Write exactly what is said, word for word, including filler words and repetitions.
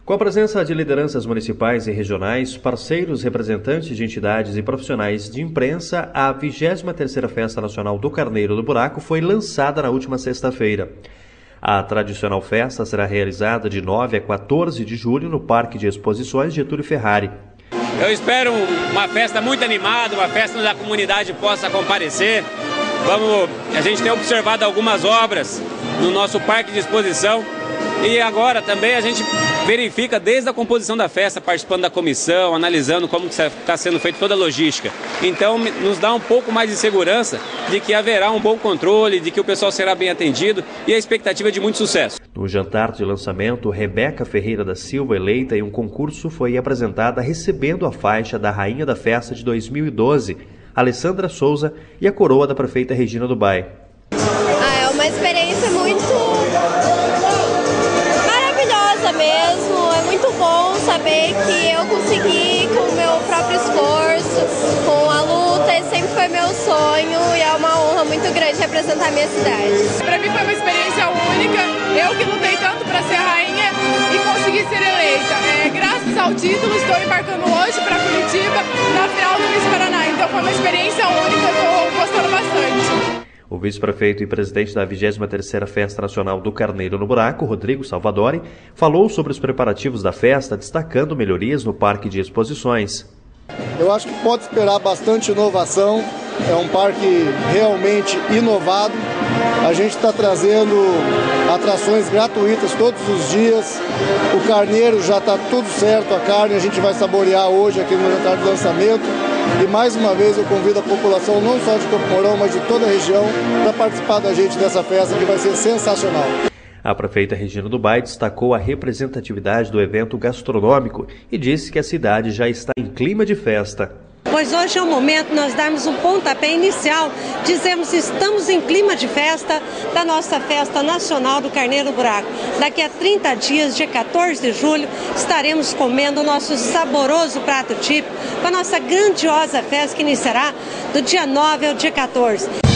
Com a presença de lideranças municipais e regionais, parceiros, representantes de entidades e profissionais de imprensa, a vigésima terceira Festa Nacional do Carneiro do Buraco foi lançada na última sexta-feira. A tradicional festa será realizada de nove a quatorze de julho no Parque de Exposições Getúlio Ferrari. Eu espero uma festa muito animada, uma festa onde a comunidade possa comparecer. Vamos, a gente tem observado algumas obras no nosso Parque de Exposição e agora também a gente verifica desde a composição da festa, participando da comissão, analisando como está sendo feita toda a logística. Então nos dá um pouco mais de segurança de que haverá um bom controle, de que o pessoal será bem atendido e a expectativa é de muito sucesso. No jantar de lançamento, Rebeca Ferreira da Silva, eleita em um concurso, foi apresentada recebendo a faixa da Rainha da Festa de dois mil e doze, Alessandra Souza, e a coroa da prefeita Regina Dubay. Ah, é uma experiência muito maravilhosa mesmo, é muito bom saber que eu consegui com o meu próprio esforço, com a luta, e sempre foi meu sonho e é uma honra muito grande representar a minha cidade. Para mim foi uma experiência única, eu que lutei tanto para ser rainha e consegui ser eleita. É, graças ao título estou embarcando hoje para Curitiba na final do Miss Paraná, então foi uma experiência única, estou gostando bastante. O vice-prefeito e presidente da vigésima terceira Festa Nacional do Carneiro no Buraco, Rodrigo Salvadori, falou sobre os preparativos da festa, destacando melhorias no Parque de Exposições. Eu acho que pode esperar bastante inovação, é um parque realmente inovado. A gente está trazendo atrações gratuitas todos os dias. O carneiro já está tudo certo, a carne a gente vai saborear hoje aqui no jantar de lançamento. E mais uma vez eu convido a população, não só de Campo Mourão, mas de toda a região, para participar da gente dessa festa que vai ser sensacional. A prefeita Regina Dubay destacou a representatividade do evento gastronômico e disse que a cidade já está em clima de festa. Pois hoje é o momento de nós darmos um pontapé inicial, dizemos que estamos em clima de festa da nossa Festa Nacional do Carneiro do Buraco. Daqui a trinta dias, dia quatorze de julho, estaremos comendo o nosso saboroso prato típico com a nossa grandiosa festa que iniciará do dia nove ao dia quatorze.